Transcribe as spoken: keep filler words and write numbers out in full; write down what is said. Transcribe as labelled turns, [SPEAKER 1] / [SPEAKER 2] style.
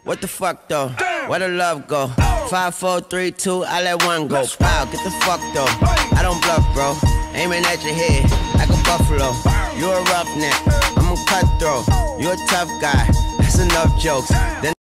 [SPEAKER 1] What the fuck though? Where the love go? Five, four, three, two, I let one go. Wow, get the fuck though. I don't bluff, bro. Aiming at your head like a buffalo. You a roughneck, I'm a cutthroat. You a tough guy. That's enough jokes. Then